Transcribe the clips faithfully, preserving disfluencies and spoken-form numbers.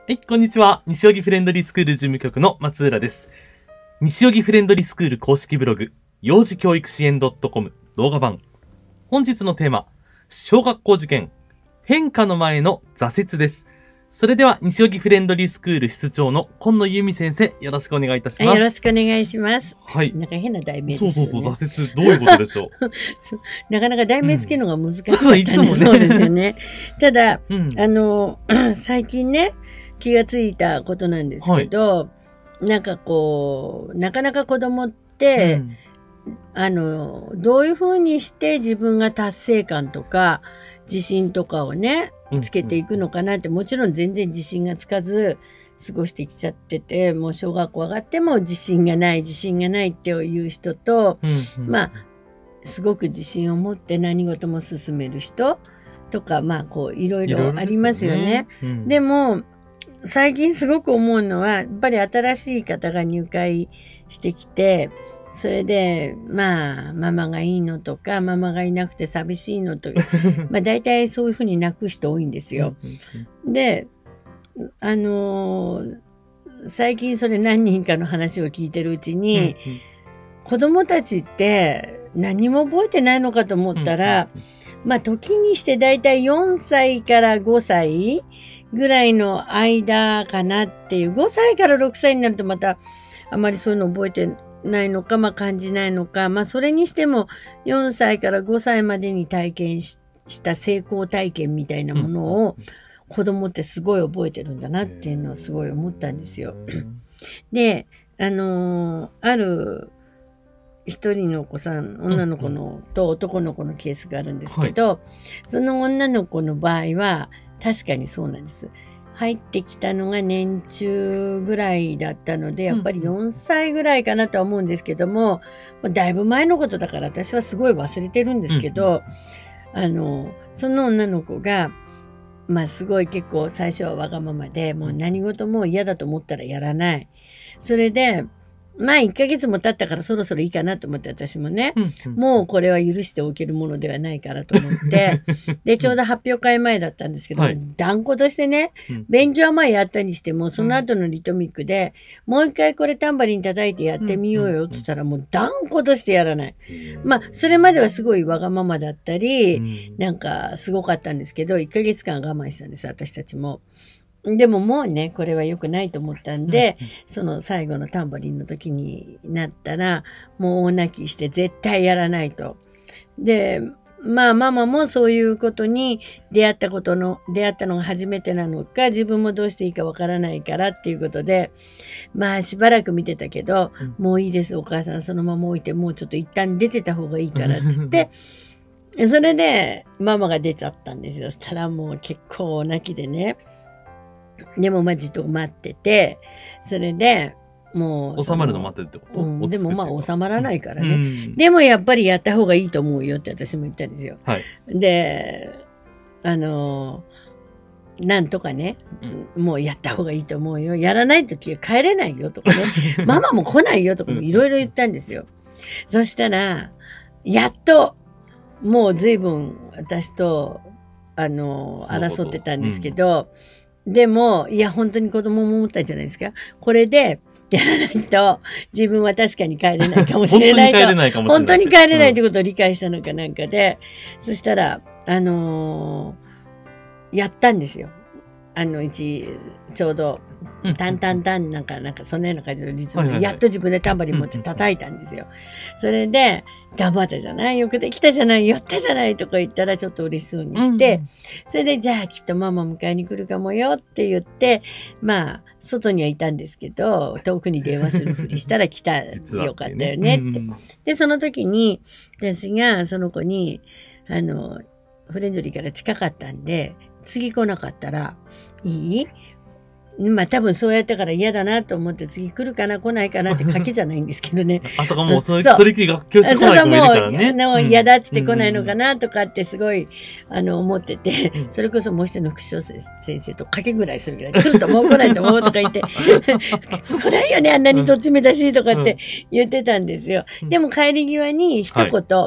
はい、こんにちは。西荻フレンドリースクール事務局の松浦です。西荻フレンドリースクール公式ブログ、幼児教育支援 .com 動画版。本日のテーマ、小学校受験、変化の前の挫折です。それでは、西荻フレンドリースクール室長の今野由美先生、よろしくお願いいたします。 よろしくお願いします。 はい。 なんか変な題名ですよね。 そうそうそう、挫折、どういうことでしょう。 なかなか題名つけるのが難しかったんで、 うん、そう、いつもね。 そうですよね。ただ、 うん、 あの、最近ね、気がついたことなんですけど、はい、なんかこう、なかなか子供って、うん、あの、どういうふうにして自分が達成感とか、自信とかをね、つけていくのかなって、うん、もちろん全然自信がつかず、過ごしてきちゃってて、もう小学校上がっても自信がない、自信がないっていう人と、うんうん、まあ、すごく自信を持って何事も進める人とか、まあ、こう、いろいろありますよね。で, ねうん、でも、最近すごく思うのは、やっぱり新しい方が入会してきて、それで、まあ、ママがいいのとか、ママがいなくて寂しいのとか、まあ大体そういうふうに泣く人多いんですよ。で、あのー、最近それ何人かの話を聞いてるうちに、子供たちって何も覚えてないのかと思ったら、まあ時にして大体よんさいからごさいぐらいの間かなっていう、ごさいからろくさいになるとまたあまりそういうの覚えてないのか、まあ感じないのか、まあそれにしてもよんさいからごさいまでに体験 し, した成功体験みたいなものを子供ってすごい覚えてるんだなっていうのをすごい思ったんですよ。で、あのー、ある一人のお子さん、女の子のと男の子のケースがあるんですけど、はい、その女の子の場合は確かにそうなんです。入ってきたのが年中ぐらいだったので、やっぱりよんさいぐらいかなとは思うんですけども、うん、だいぶ前のことだから私はすごい忘れてるんですけど、うん、あの、その女の子が、まあすごい結構最初はわがままで、もう何事も嫌だと思ったらやらない。それで、まあいっかげつも経ったからそろそろいいかなと思って私もね、うんうん、もうこれは許しておけるものではないからと思って、で、ちょうど発表会前だったんですけど、はい、断固としてね、勉強はまあやったにしても、その後のリトミックで、うん、もう一回これタンバリン叩いてやってみようよって言ったらもう断固としてやらない。まあ、それまではすごいわがままだったり、うん、なんかすごかったんですけど、いっかげつかん我慢したんです、私たちも。でももうね、これは良くないと思ったんで、うんうん、その最後のタンバリンの時になったら、もう大泣きして絶対やらないと。で、まあママもそういうことに出会ったことの、出会ったのが初めてなのか、自分もどうしていいかわからないからっていうことで、まあしばらく見てたけど、うん、もういいです、お母さんそのまま置いて、もうちょっと一旦出てた方がいいからっつって、それでママが出ちゃったんですよ。そしたらもう結構泣きでね、でもまあじっと待ってて、それでもう収まるの待ってるってこと、 うん、でもまあ収まらないからね、 うん、 でもやっぱりやった方がいいと思うよって私も言ったんですよ、 はい、 であのなんとかね、うん、もうやった方がいいと思うよ、やらないときは帰れないよとかねママも来ないよとかもいろいろ言ったんですよ。そしたらやっともう随分私とあの争ってたんですけど、うん、でも、いや、本当に子供も思ったんじゃないですか。これで、やらないと、自分は確かに帰れないかもしれないと。 本当に帰れないかもしれない。 本当に帰れないということを理解したのかなんかで、うん、そしたら、あのー、やったんですよ。あの、一、ちょうど、タンタンタンなんか、なんか、そのような感じのリズムで、やっと自分でタンバリン持って叩いたんですよ。それで、頑張ったじゃない、よくできたじゃない、やったじゃないとか言ったらちょっと嬉しそうにして、それで、じゃあきっとママ迎えに来るかもよって言って、まあ、外にはいたんですけど、遠くに電話するふりしたら来た、よかったよねって。で、その時に、私がその子に、あの、フレンドリーから近かったんで、次来なかったら、いい？まあ多分そうやったから嫌だなと思って次来るかな来ないかなって賭けじゃないんですけどね。 あそこもうそれそれきりが教室来ない子もいるからね。 そうそう、嫌だって来ないのかなとかってすごいあの思ってて、うん、それこそもう一人の副将先生と賭けぐらいするぐらい来ると思う来ないと思うとか言って来ないよねあんなにどっちめだしとかって言ってたんですよ。でも帰り際に一言、はい、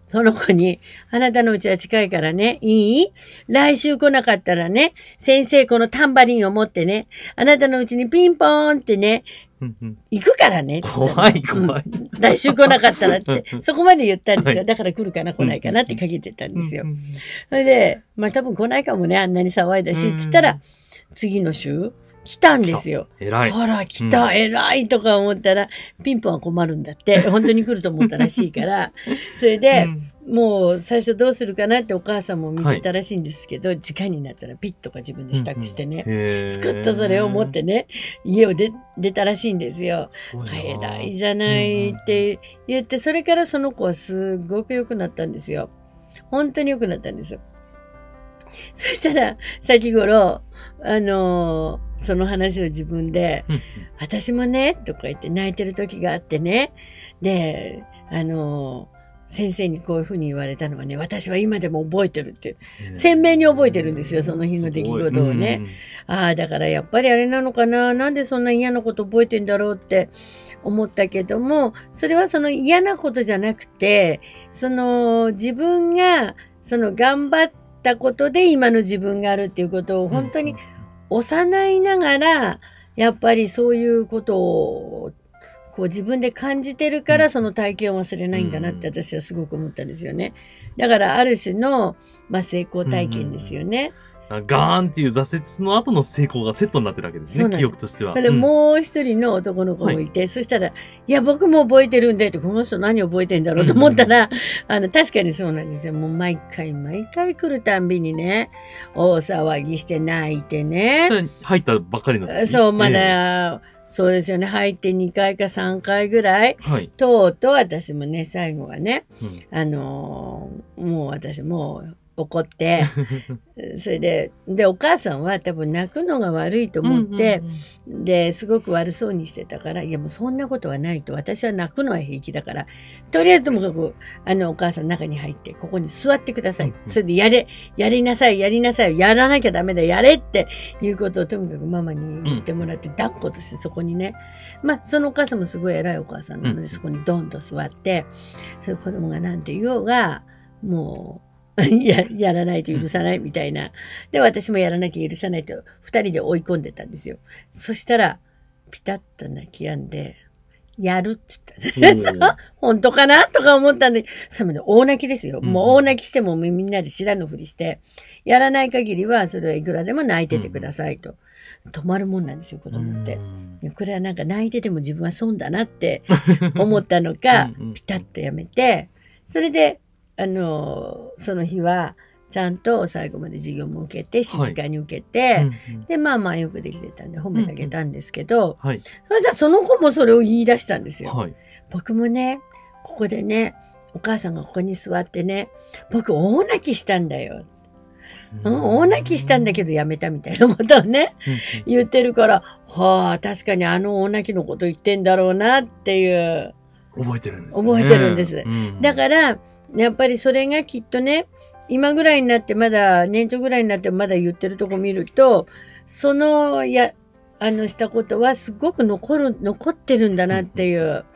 その子に、あなたの家は近いからね、いい？来週来なかったらね、先生このタンバリンを持ってね、あなたの家にピンポーンってね、行くからね。 怖い怖い、 うん。来週来なかったらって、そこまで言ったんですよ。だから来るかな来ないかなってかけてたんですよ。それで、まあ多分来ないかもね、あんなに騒いだし、つったら、次の週、来たんですよ。 偉い。 ほら、来た、うん、偉いとか思ったら、ピンポンは困るんだって、本当に来ると思ったらしいから、それで、うん、もう最初どうするかなってお母さんも見てたらしいんですけど、はい、時間になったらピッとか自分で支度してね、うんうん、すくっとそれを持ってね、家を出出たらしいんですよ。偉いじゃないって言って、それからその子はすごく良くなったんですよ。本当に良くなったんですよ。そしたら、先頃、あのー、その話を自分で、私もね、とか言って泣いてる時があってね、で、あのー、先生にこういうふうに言われたのはね、私は今でも覚えてるって、鮮明に覚えてるんですよ、その日の出来事をね。ああ、だからやっぱりあれなのかな、なんでそんな嫌なこと覚えてんだろうって思ったけども、それはその嫌なことじゃなくて、その自分が、その頑張って、たことで今の自分があるっていうことを本当に幼いながらやっぱりそういうことをこう自分で感じてるからその体験を忘れないんだなって私はすごく思ったんですよね。だからある種の、まあ、成功体験ですよね。 ガーンっていう挫折の後の成功がセットになってるわけですね、記憶としては。 でもう一人の男の子もいて、はい、そしたら、いや、僕も覚えてるんでって、この人何覚えてんだろうと思ったら、うんうん、あの、確かにそうなんですよ。もう毎回毎回来るたんびにね、大騒ぎして泣いてね。 入ったばっかりの時。 そう、まだ、えー、そうですよね。入ってにかいかさんかいぐらい。はい、とうとう私もね、最後はね、うん、あのー、もう私もう、怒って、それで、で、お母さんは多分泣くのが悪いと思って、うんうんうん、で、すごく悪そうにしてたから、いやもうそんなことはないと、私は泣くのは平気だから、とりあえずともかく、あの、お母さん中に入って、ここに座ってください。うんうん、それでやれ、やりなさい、やりなさい、やらなきゃダメだ、やれっていうことをとにかくママに言ってもらって、抱っことしてそこにね、まあ、そのお母さんもすごい偉いお母さんなので、うん、そこにドンと座って、その子供がなんて言おうが、もう、や, やらないと許さないみたいな。で、私もやらなきゃ許さないと、二人で追い込んでたんですよ。そしたら、ピタッと泣き止んで、やるって言ったんです。本当かなとか思ったんで、それまで大泣きですよ。もう大泣きしてもみんなで知らぬふりして、やらない限りは、それはいくらでも泣いててくださいと。止まるもんなんですよ、子供って。これはなんか泣いてても自分は損だなって思ったのか、ピタッとやめて、それで、あのその日はちゃんと最後まで授業も受けて静かに受けて、はいうんうん、でまあまあよくできてたんで褒めてあげたんですけど、うんうんはい、そしたらその子もそれを言い出したんですよ。はい、僕もねここでねお母さんがここに座ってね僕大泣きしたんだよ、うん、大泣きしたんだけどやめたみたいなことをね、うんうん、言ってるからはあ確かにあの大泣きのこと言ってんだろうなっていう覚えてるんですね。 覚えてるんです、うん、だからやっぱりそれがきっとね、今ぐらいになってまだ、年長ぐらいになってまだ言ってるとこ見ると、そのや、あのしたことはすごく残る、残ってるんだなっていう。うん、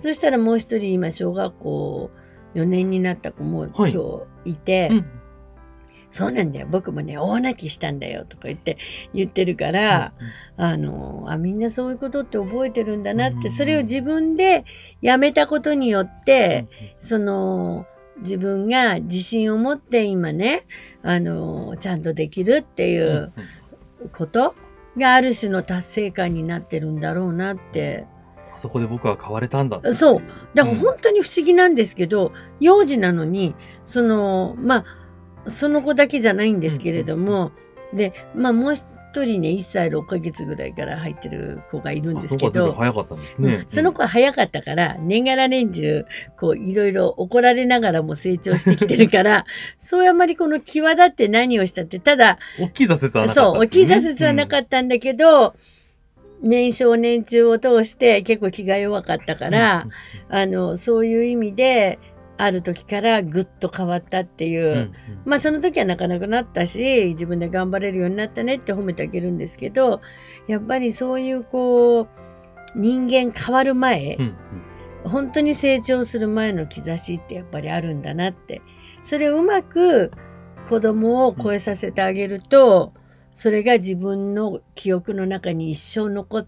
そしたらもう一人今小学校よねんになった子も今日いて、はいうん、そうなんだよ。僕もね、大泣きしたんだよとか言って言ってるから、うん、あの、あ、みんなそういうことって覚えてるんだなって、うん、それを自分でやめたことによって、うん、その、自分が自信を持って今ね、あの、ちゃんとできるっていうことがある種の達成感になってるんだろうなって。 あそこで僕は変われたんだって。 そう。だから本当に不思議なんですけど、うん、幼児なのに、その、まあ、その子だけじゃないんですけれども、うん、で、まあもう一人ね、いっさいろっかげつぐらいから入ってる子がいるんですけど、 その子は早かったんですね。 その子は早かったから、年がら年中、こういろいろ怒られながらも成長してきてるから、そういうあまりこの際立って何をしたって、ただ、 大きい挫折はなかった、ね。 そう、大きい挫折はなかったんだけど、うん、年少年中を通して結構気が弱かったから、うん、あの、そういう意味で、ある時からぐっと変わったっていう、うんうん、まあその時は泣かなくなったし自分で頑張れるようになったねって褒めてあげるんですけどやっぱりそういうこう人間変わる前、うんうん、 本当に成長する前の兆しってやっぱりあるんだなって。それをうまく子供を超えさせてあげると、それが自分の記憶の中に一生残って、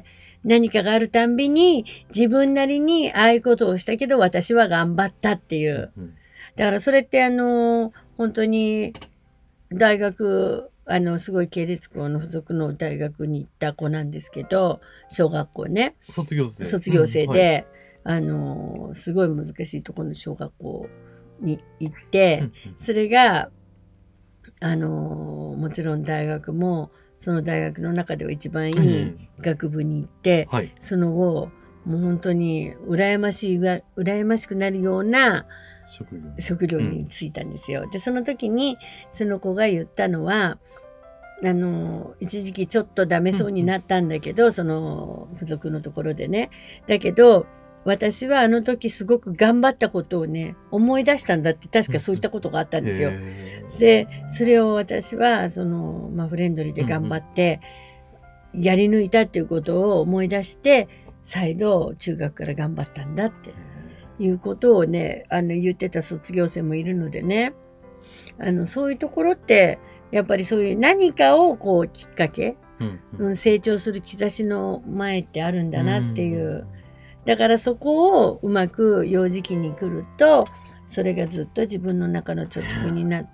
何かがあるたんびに自分なりにああいうことをしたけど私は頑張ったっていう。だからそれってあの、本当に大学、あの、すごい系列校の付属の大学に行った子なんですけど、小学校ね。 卒業生。 卒業生で、 うんはい、 あの、すごい難しいところの小学校に行って、それが、あの、もちろん大学も、その大学の中では一番いい学部に行って、 うんはい、 その後、もう本当に羨ましいが、羨ましくなるような職業職業に就いたんですよ。うん、で、その時に、その子が言ったのは、あの、一時期ちょっとダメそうになったんだけど、うん、その付属のところでね。だけど、私はあの時すごく頑張ったことをね、思い出したんだって、確かそういったことがあったんですよ。で、それを私は、その、まあ、フレンドリーで頑張って、やり抜いたっていうことを思い出して、再度中学から頑張ったんだっていうことをね、あの、言ってた卒業生もいるのでね、あの、そういうところって、やっぱりそういう何かをこう、きっかけ、うんうん、成長する兆しの前ってあるんだなっていう。うんだからそこをうまく幼児期に来ると、それがずっと自分の中の貯蓄になって、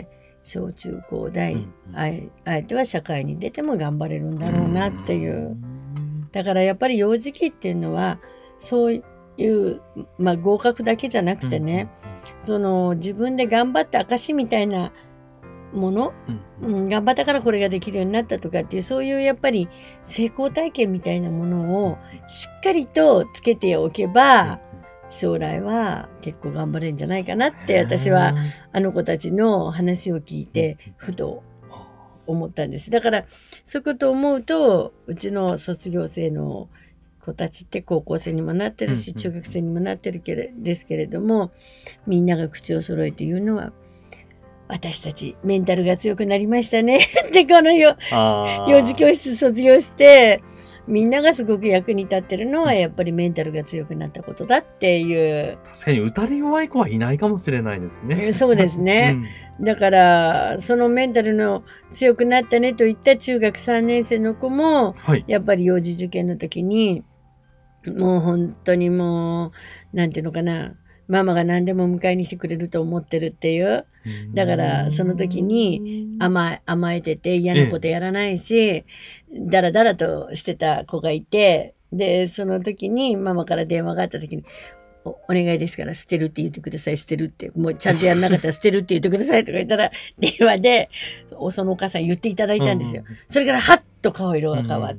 小中高大、うん、あえては社会に出ても頑張れるんだろうなっていう。だからやっぱり幼児期っていうのは、そういう、まあ合格だけじゃなくてね、うん、その自分で頑張った証みたいなもの、うんうん、頑張ったからこれができるようになったとかっていうそういうやっぱり成功体験みたいなものをしっかりとつけておけば将来は結構頑張れるんじゃないかなって私はあの子たちの話を聞いてふと思ったんです。だからそういうことを思うとうちの卒業生の子たちって高校生にもなってるし中学生にもなってるけれですけれどもみんなが口を揃えて言うのは私たちメンタルが強くなりましたねってこのよ幼児教室卒業してみんながすごく役に立ってるのはやっぱりメンタルが強くなったことだっていう確かに打たれ弱い子はいないかもしれないですねそうですね、うん、だからそのメンタルの強くなったねといった中学さんねん生の子も、はい、やっぱり幼児受験の時にもう本当にもうなんていうのかなママが何でも迎えにしてくれると思ってるっていう。だから、その時に甘え、甘えてて嫌なことやらないし、だらだらとしてた子がいて、で、その時にママから電話があった時に、お、お願いですから捨てるって言ってください、捨てるって。もうちゃんとやらなかったら捨てるって言ってくださいとか言ったら、電話で、そのお母さん言っていただいたんですよ。それからはっと顔色が変わって、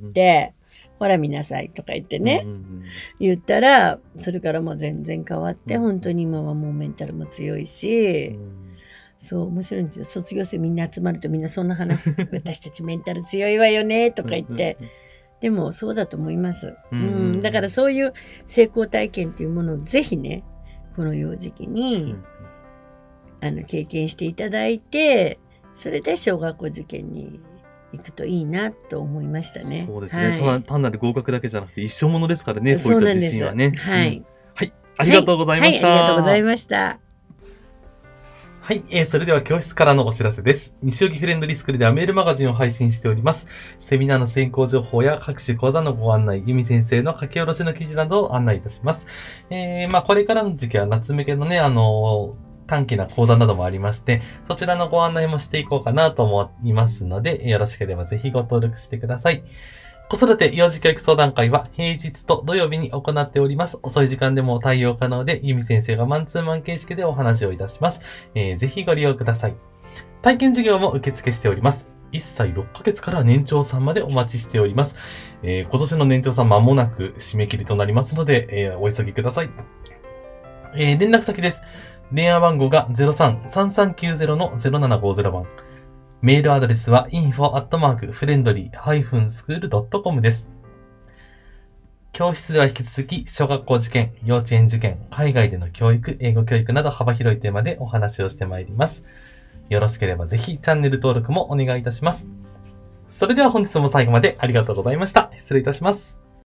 ほら見なさいとか言ってね、うんうんうん、言ったらそれからもう全然変わって、うん、本当に今はもうメンタルも強いし、うん、そう面白いんですよ。卒業生みんな集まるとみんなそんな話私たちメンタル強いわよねとか言ってでもそうだと思います、うんうん、だからそういう成功体験っていうものをぜひねこの幼児期に、うん、あの経験していただいてそれで小学校受験に行くといいなと思いましたね。 そうですね。はい、単なる合格だけじゃなくて一生ものですからね。こういった自信はね。 はい、うん、 はい。ありがとうございました。 はいはい、ありがとうございました。 はい、えー。それでは教室からのお知らせです。西荻フレンドリースクールではメールマガジンを配信しております。セミナーの先行情報や各種講座のご案内、由美先生の書き下ろしの記事などを案内いたします。えー、まあこれからの時期は夏向けのね、あのー、短期な講座などもありまして、そちらのご案内もしていこうかなと思いますので、よろしければぜひご登録してください。子育て幼児教育相談会は平日と土曜日に行っております。遅い時間でも対応可能で、由美先生がマンツーマン形式でお話をいたします。えー、ぜひご利用ください。体験授業も受付しております。いっさいろっかげつから年長さんまでお待ちしております。えー、今年の年長さん間もなく締め切りとなりますので、えー、お急ぎください。えー、連絡先です。電話番号が ゼロさん さんさんきゅうゼロ の ゼロななごゼロ 番。メールアドレスは インフォ アットマーク フレンドリー スクール ドットコム です。教室では引き続き、小学校受験、幼稚園受験、海外での教育、英語教育など幅広いテーマでお話をしてまいります。よろしければぜひチャンネル登録もお願いいたします。それでは本日も最後までありがとうございました。失礼いたします。